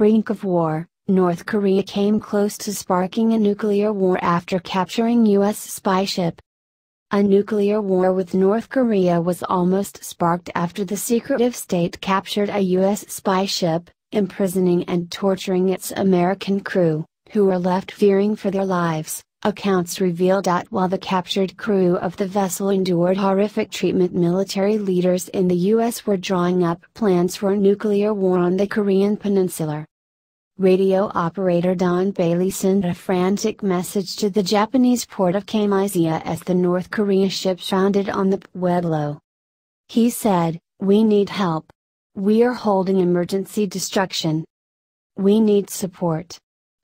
brink of war, North Korea came close to sparking a nuclear war after capturing U.S. spy ship. A nuclear war with North Korea was almost sparked after the secretive state captured a U.S. spy ship, imprisoning and torturing its American crew, who were left fearing for their lives. Accounts revealed that while the captured crew of the vessel endured horrific treatment, military leaders in the U.S. were drawing up plans for a nuclear war on the Korean peninsula. Radio operator Don Bailey sent a frantic message to the Japanese port of Kamiya as the North Korea ship foundered on the Pueblo. He said, "We need help. We are holding emergency destruction. We need support.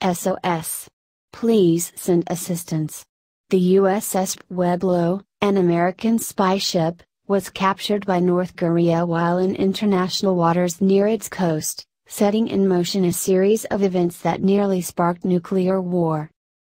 SOS. Please send assistance." The USS Pueblo, an American spy ship, was captured by North Korea while in international waters near its coast, setting in motion a series of events that nearly sparked nuclear war.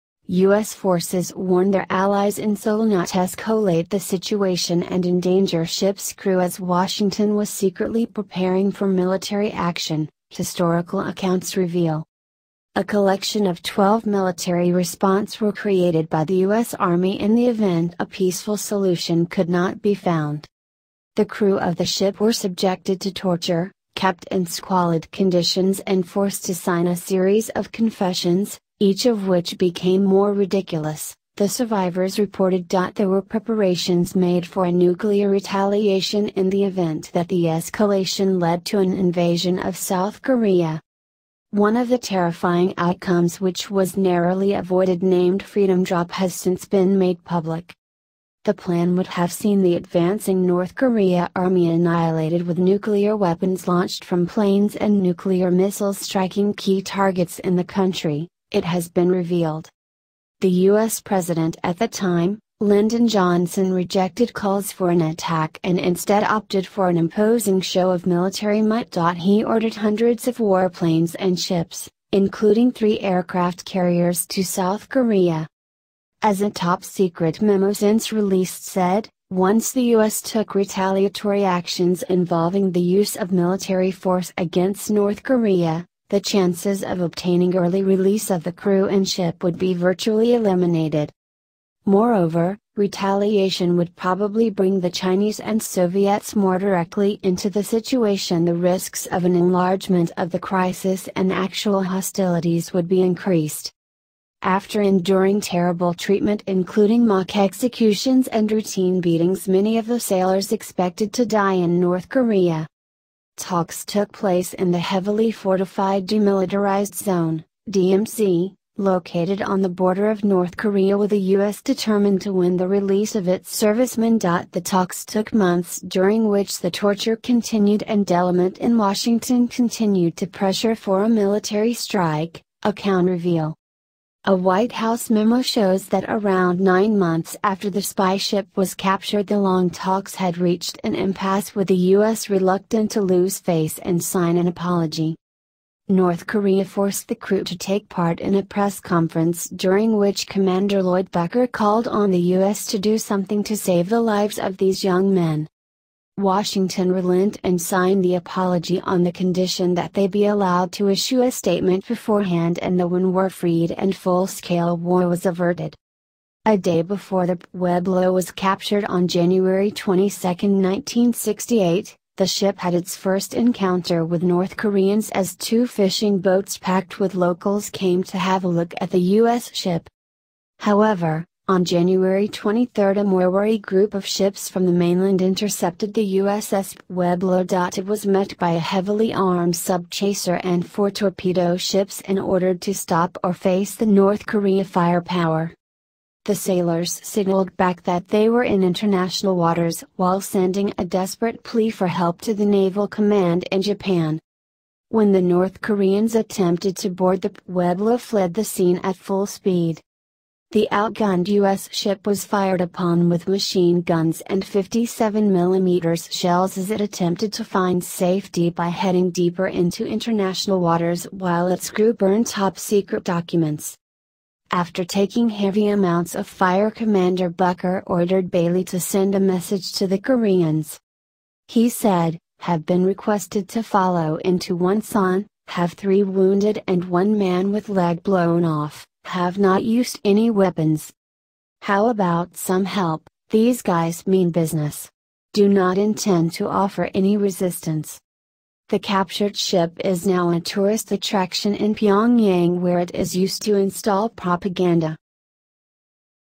U.S. forces warned their allies in Seoul not to escalate the situation and endanger ship's crew as Washington was secretly preparing for military action, historical accounts reveal. A collection of 12 military responses were created by the U.S. Army in the event a peaceful solution could not be found. The crew of the ship were subjected to torture, kept in squalid conditions and forced to sign a series of confessions, each of which became more ridiculous. The survivors reported that there were preparations made for a nuclear retaliation in the event that the escalation led to an invasion of South Korea. One of the terrifying outcomes, which was narrowly avoided, named Freedom Drop, has since been made public. The plan would have seen the advancing North Korea army annihilated, with nuclear weapons launched from planes and nuclear missiles striking key targets in the country, it has been revealed. The U.S. president at the time, Lyndon Johnson, rejected calls for an attack and instead opted for an imposing show of military might. He ordered hundreds of warplanes and ships, including 3 aircraft carriers, to South Korea. As a top-secret memo since released said, once the U.S. took retaliatory actions involving the use of military force against North Korea, the chances of obtaining early release of the crew and ship would be virtually eliminated. Moreover, retaliation would probably bring the Chinese and Soviets more directly into the situation. The risks of an enlargement of the crisis and actual hostilities would be increased. After enduring terrible treatment, including mock executions and routine beatings, many of the sailors expected to die in North Korea. Talks took place in the heavily fortified Demilitarized Zone, DMZ, located on the border of North Korea, with the U.S. determined to win the release of its servicemen. The talks took months, during which the torture continued and element in Washington continued to pressure for a military strike, account reveal. A White House memo shows that around 9 months after the spy ship was captured, the long talks had reached an impasse, with the U.S. reluctant to lose face and sign an apology. North Korea forced the crew to take part in a press conference, during which Commander Lloyd Bucker called on the U.S. to do something to save the lives of these young men. Washington relented and signed the apology on the condition that they be allowed to issue a statement beforehand, and the men were freed and full-scale war was averted. A day before the Pueblo was captured on January 22, 1968, the ship had its first encounter with North Koreans as 2 fishing boats packed with locals came to have a look at the U.S. ship. However, on January 23, a more wary group of ships from the mainland intercepted the USS Pueblo. It was met by a heavily armed sub-chaser and 4 torpedo ships and ordered to stop or face the North Korea firepower. The sailors signaled back that they were in international waters, while sending a desperate plea for help to the Naval Command in Japan. When the North Koreans attempted to board, the Pueblo fled the scene at full speed. The outgunned U.S. ship was fired upon with machine guns and 57mm shells as it attempted to find safety by heading deeper into international waters, while its crew burned top-secret documents. After taking heavy amounts of fire, Commander Bucker ordered Bailey to send a message to the Koreans. He said, "Have been requested to follow into Wonsan, Have 3 wounded and 1 man with leg blown off, have not used any weapons. How about some help? These guys mean business. Do not intend to offer any resistance. The captured ship is now a tourist attraction in Pyongyang where it is used to install propaganda.